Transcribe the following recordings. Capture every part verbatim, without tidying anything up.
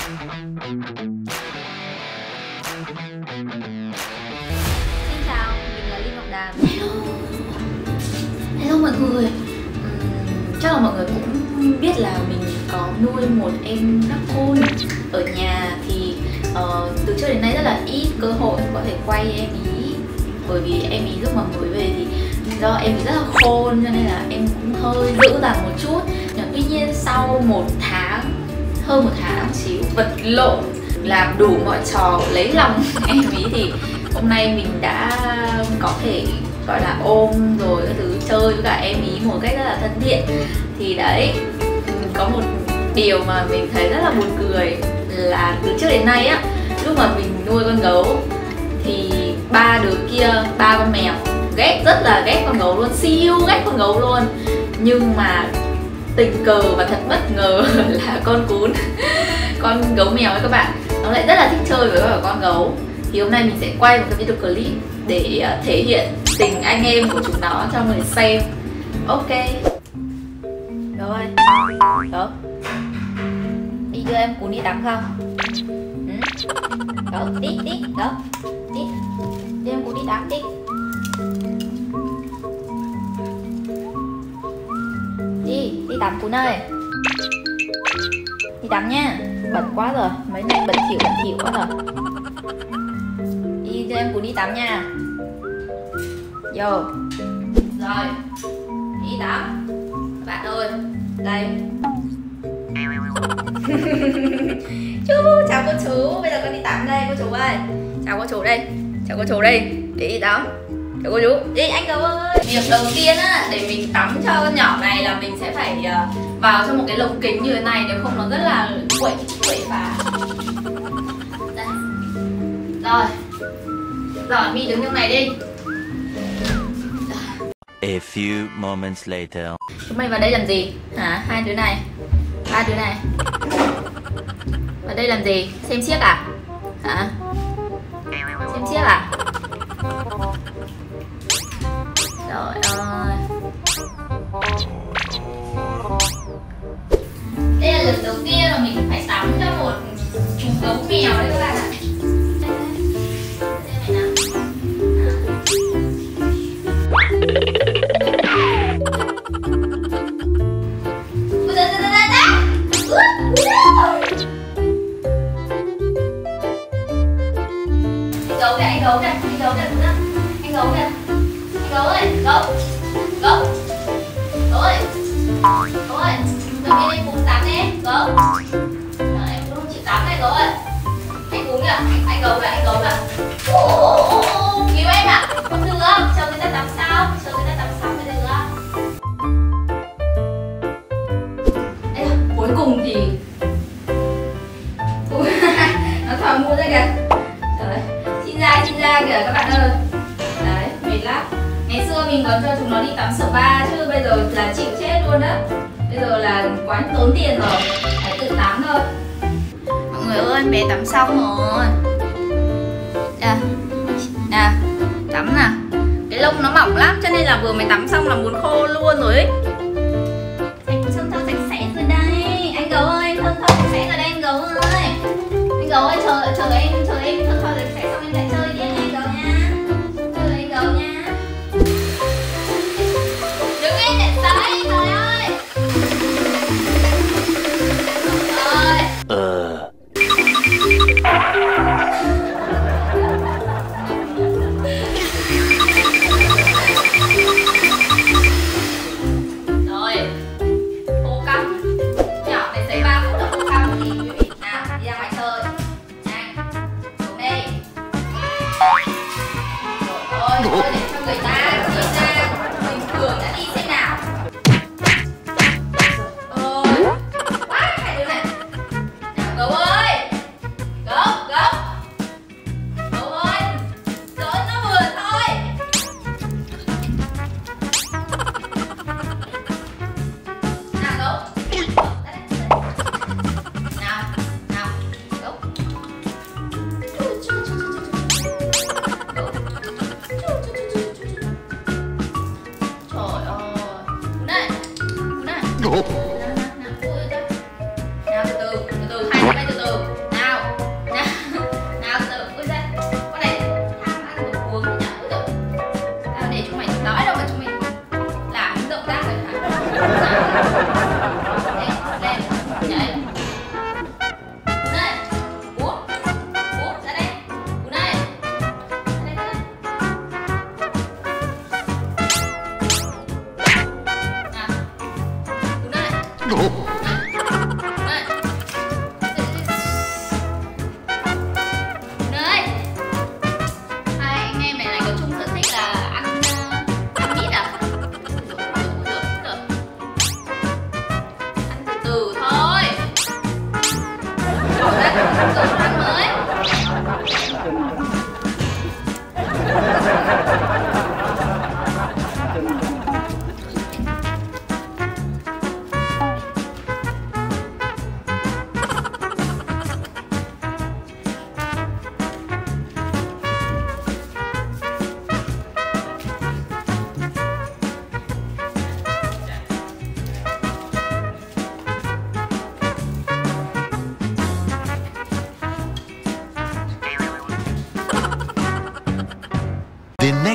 chào, mình là Linh Ngọc Đàm. Hello. Hello mọi người. uhm, Chắc là mọi người cũng biết là mình có nuôi một em raccoon ở nhà. Thì uh, từ trước đến nay rất là ít cơ hội có thể quay em ý, bởi vì em ý lúc mà mới về thì do em ý rất là khôn, cho nên là em cũng hơi dữ dằn một chút. Nhưng tuy nhiên sau một tháng, hơn một tháng xíu vật lộn, làm đủ mọi trò lấy lòng em ý, thì hôm nay mình đã có thể gọi là ôm rồi các thứ, chơi với cả em ý một cách rất là thân thiện. Thì đấy, có một điều mà mình thấy rất là buồn cười là từ trước đến nay á, lúc mà mình nuôi con gấu thì ba đứa kia, ba con mèo ghét, rất là ghét con gấu luôn, siêu ghét con gấu luôn. Nhưng mà tình cờ và thật bất ngờ là con cún, con gấu mèo ấy các bạn, nó lại rất là thích chơi với cả con gấu. Thì hôm nay mình sẽ quay một cái video clip để thể hiện tình anh em của chúng nó cho người xem. Ok. Rồi. Đó. Đi đưa em cún đi tắm không? Ừ. Đó, tí tí, đó. Tí. Đưa em cún đi tắm tí. Đi, đi tắm cún ơi. Đi tắm nha. Bẩn quá rồi, mấy nay bẩn thỉu bẩn thỉu quá rồi. Đi đưa em cún đi tắm nha. Vô. Rồi. Đi tắm. Các bạn ơi, đây. Chú, chào cô chú, bây giờ con đi tắm đây cô chú ơi. Chào cô chú đây, chào cô chú đây. Để đi tắm. Chào cô chú. Đi anh gấu ơi. Việc đầu tiên á, để mình tắm cho con nhỏ này là mình sẽ phải uh, vào trong một cái lồng kính như thế này, nếu không nó rất là quậy, quậy phá. Đây. Rồi. Rồi, Mi đứng trong này đi. A few moments later. Chúng mày vào đây làm gì? Hả? Hai đứa này, ba đứa này. Vào đây làm gì? Xem xiếc à? Hả? Xem xiếc à? Trời ơi. Đây là lần đầu tiên mà mình phải tắm cho một chú gấu mèo đấy các bạn ạ. Gấu kìa, anh gấu kìa, anh gấu kìa, anh gấu kìa, anh gấu ơi, gấu, gấu, gấu ơi, gấu ơi, tự nhiên anh cùng tắm đi, gấu, rồi, em cũng không chịu tắm này gấu ơi, anh cùng kìa, anh, anh gấu kìa, anh gấu kìa, cứu em ạ, không được, chờ người ta tắm sau, chờ người ta tắm sau mới được. Đây là cuối cùng thì nó thò mua ra kìa. Xin ra, xin ra kìa các bạn ơi. Đấy, mệt lắm. Ngày xưa mình còn cho chúng nó đi tắm spa chứ bây giờ là chịu chết luôn đó. Bây giờ là quá tốn tiền rồi, phải tự tắm thôi. Mọi người ơi, bé tắm xong rồi. Nè, nè, tắm nè. Cái lông nó mỏng lắm cho nên là vừa mới tắm xong là muốn khô luôn rồi ấy. Anh thơm thơm sạch sẽ rồi đây. Anh gấu ơi, thơm thơm sạch sẽ rồi đây anh gấu ơi. Anh gấu ơi, chờ chờ em, chờ em thơm thơm sạch sẽ xong em lại chơi đi anh gấu nha. Chơi anh gấu nha. Đứng yên để sấy, trời ơi. Trời ơi. Ờ. Rồi. Khô cong. Nhỏ này sấy ba phút là khô cong thì quý vị nào.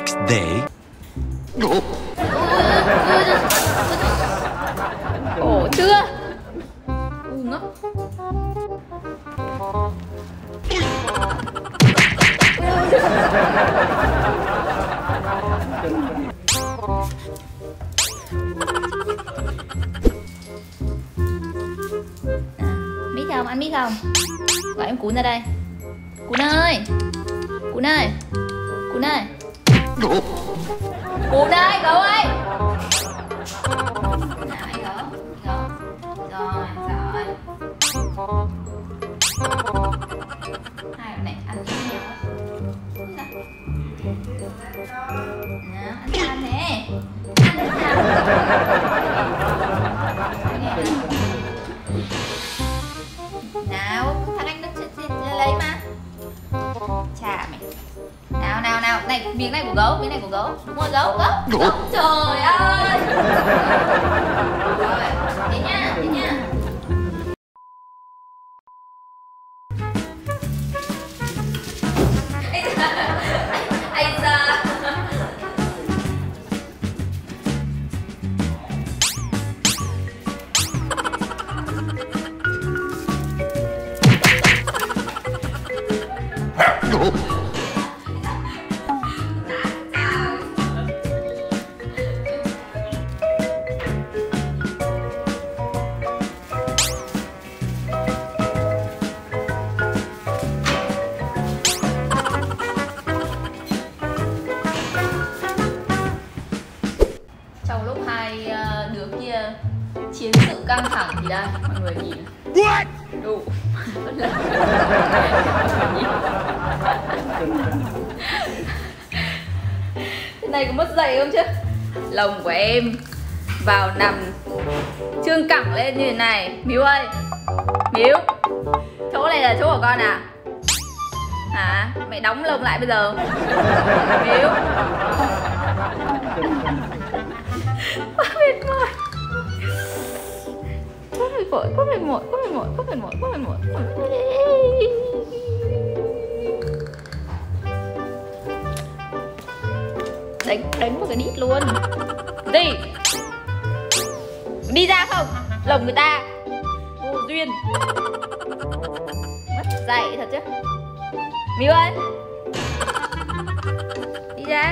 next day. Ổ chưa? U ngốc. Mít không? Ăn mít không? Gọi em Cún ra đây. Cún ơi! Cún ơi! Cún ơi! Cún ơi! Gấu ơi! Nào anh gấu. Gấu. Rồi, rồi. Hai bạn này ăn cái nhiều quá. Nào, ăn than nè. Ăn than. Nào, thằng anh nó lấy mà. Chà mày. Nào nào nào, này miếng này của gấu, miếng này của gấu. Đúng rồi, gấu, gấu. Gấu. Trời ơi. Rồi, thế nha, thế nha. Anh ra. Trong lúc hai đứa kia chiến sự căng thẳng thì đây, mọi người nhìn. Đủ. Thế này có mất dậy không chứ? Lồng của em vào nằm trương cẳng lên như thế này. Miu ơi, Miu, chỗ này là chỗ của con à? Hả? Mẹ đóng lồng lại bây giờ. Miu. Quá mệt mỏi. Quá mệt mỏi, quá mệt mỏi, quá mệt mỏi, quá mệt mỏi, quá mệt mỏi. Đánh, đánh một cái đít luôn. Gì? Đi ra không? Lồng người ta. Vô duyên. Mất dạy thật chứ. Miu ơi, đi ra.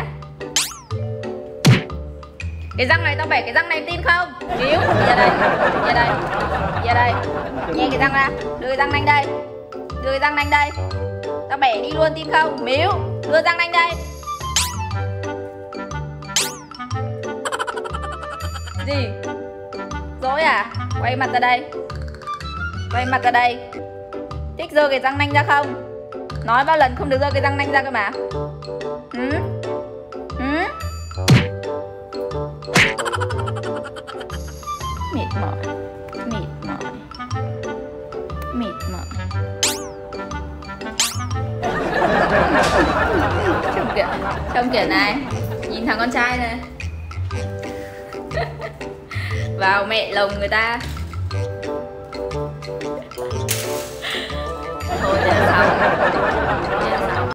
Cái răng này tao bẻ cái răng này tin không? Miu, đi ra đây, đi ra đây, đi ra đây. Nhẹ cái răng ra, đưa cái răng nanh đây. Đưa cái răng nanh đây. Tao bẻ đi luôn tin không? Miu, đưa răng nanh đây. Gì? Dối à? Quay mặt ra đây. Quay mặt ra đây. Thích giơ cái răng nanh ra không? Nói bao lần không được giơ cái răng nanh ra cơ mà. Ừ? Ừ? Mệt mỏi. Mệt mỏi. Mệt mỏi. Trông kìa. Trông kìa này. Nhìn thằng con trai này. Vào mẹ lồng người ta. Thôi thế là xong.